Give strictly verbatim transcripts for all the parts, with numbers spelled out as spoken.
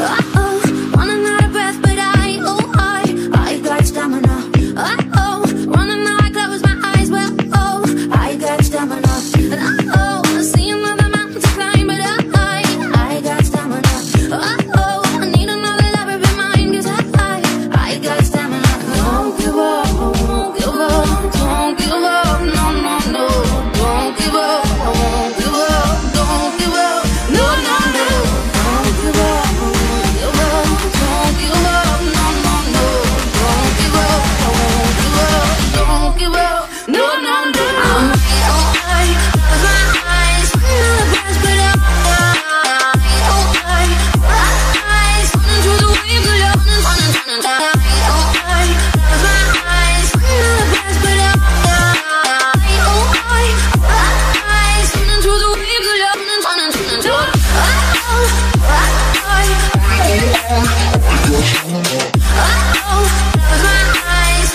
Uh-oh, running out of breath, but I, oh, I, I got stamina. Uh-oh, running out, I close my eyes, well, oh, I got stamina. And uh-oh, I see another mountain to climb, but I, I, I got stamina. Uh-oh, I need another lover in mine, 'cause I, I, I got stamina. Don't give up, don't give up, don't give up, no, no, no. Don't give up, I won't give up, don't give up, no, no, no. Don't give up, I won't give up, don't give up, no, no, no. Don't give up, I won't give up, don't give up, no, no, no. I'm oh, I, close my eyes, feel the breath, but I, oh, I, eyes, running through the waves of love, running, running, running, running. Oh, I, close my eyes, feel the breath, but I, oh, I, eyes, running through the waves of love, running, running, running, running. Oh, I, oh, close my eyes.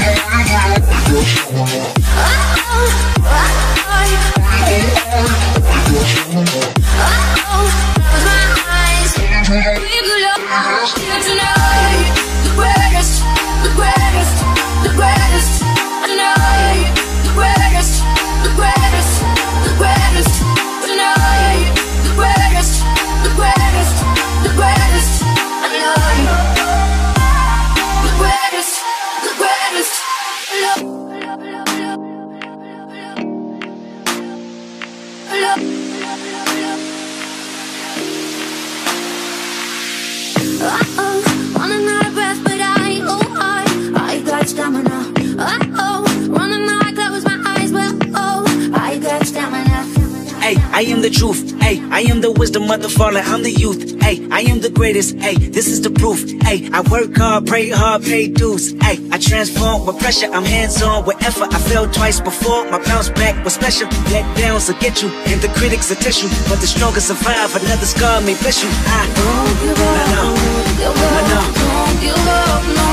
Uh-oh, running out of breath, but I, oh, I, I got stamina. Uh-oh, running out, I close my eyes, well, oh, I got stamina. Hey, I am the truth. Hey, I am the wisdom of the fallen. I'm the youth. Hey, I am the greatest. Hey, this is the proof. Hey, I work hard, pray hard, pay dues. Hey, I transform with pressure. I'm hands-on with effort. I failed twice before. My bounce back was special. Let downs will get you, and the critics will test you. But the strongest survive. Another scar may bless you. I Don't give up, no, no, don't give up, no, no. don't give up, no.